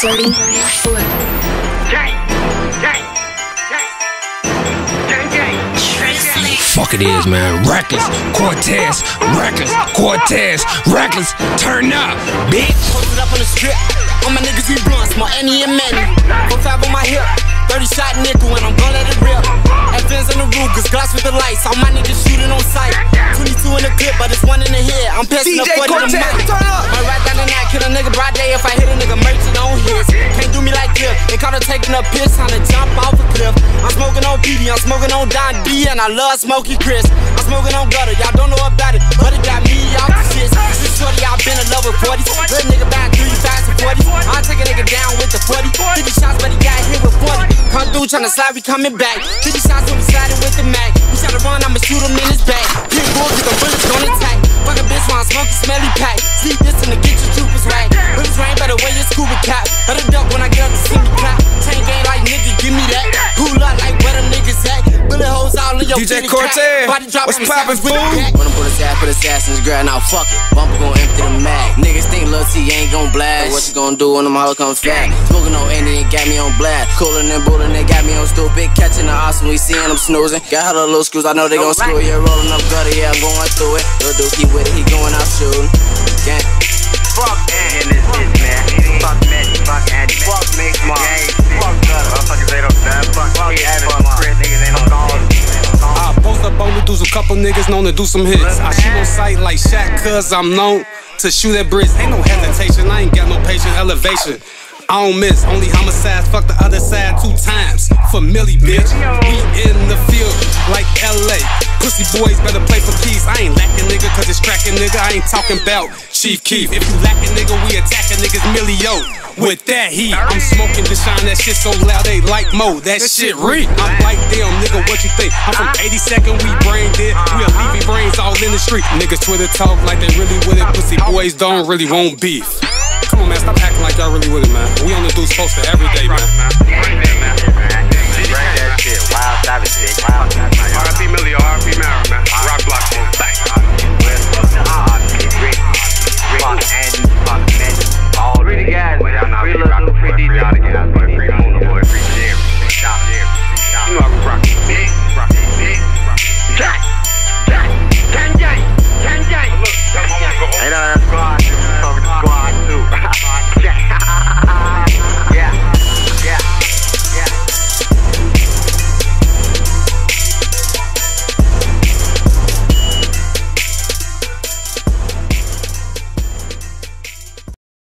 Dirty. Fuck it is, man. Reckless, Cortez, reckless, Cortez, reckless. Turn up, bitch. Posted up on the strip. All my niggas be blunts, my Annie and Manny. 4-5 on my hip, 30 shot nickel, and I'm gon' let it rip. Advance on the Rugers, glass with the lights. All my niggas shooting on sight. 22 in the clip, but it's one in the head. I'm passing up 40 to the mic. Might ride down the night, kill a nigga broad day. If I hit a nigga merchant on his. Can't do me like Cliff. They caught her taking a piss, time to jump off a cliff. I'm smoking on PD, I'm smoking on Don D, and I love Smokey Chris. I'm smoking on gutter, y'all don't know about it, but it got me off the shit. This shorty, y'all been in love with 40s. Good nigga buying 3 fast and 40s. I'll take a nigga down with the 40. 50 shots, but he got hit with 40. Come through tryna slide, we coming back. 50 shots when we sliding with the Mac. He try to run, I'ma shoot him in his back. Pit bull, cause the bullets gon' attack. Fuck a bitch while I'm smoking smelly pack. Sleep this in the get your troopers right. Bullets rain, better wear your scuba cap. Let it duck when I get up to see me clap. Chain gang like niggas, give me that. Cool up like where them niggas at. Bullet holes all in your DJ Cortez, what's poppin', fool? When I put his ass in his girl, now fuck it. Bumper gon' empty the mag. Niggas think Lil T ain't gon' blast. What you gon' do when them hoes come fat? Smoking on Andy and got me on blast. Coolin' and bullin', they got me on stupid. Catching the awesome, we seeing them snoozing. Got her little screws, I know they gon' screw. Yeah, rollin' up gutter, yeah, I'm going through it. Lil dude keep with it, he going out shooting. Gang. Fuck in this bitch, man. Fuck Maddie, fuck Andy, fuck Mix Mom, fuck gutter. Motherfuckers ain't on that. Fuck Chris, niggas ain't on call. I post up on the dudes, a couple niggas known to do some hits. I shoot on sight like Shaq, cause I'm known to shoot at bricks. Ain't no hesitation, I ain't got no patient elevation. I don't miss, only homicides, fuck the other side 2 times. For Millie, bitch, we in the field like LA. Pussy boys better play for keys. I ain't lacking, nigga, cause it's cracking, nigga. I ain't talking about Chief Keef. If you lacking, nigga, we attacking niggas Millie-o. With that heat, I'm smoking to shine that shit so loud they like Mo. That shit reek. I'm like, damn, nigga, what you think? I'm from 82nd, we brain dead. We'll leave your brains all in the street. Niggas Twitter talk like they really with it. Pussy boys don't really want beef. Come on, man, stop acting like y'all really with it, man. We on the dudes poster every day, man. Bring that shit, wild savage shit. R.I.P. Millie, R.I.P. Mara, man. Rock block, man. Bang. Rick, and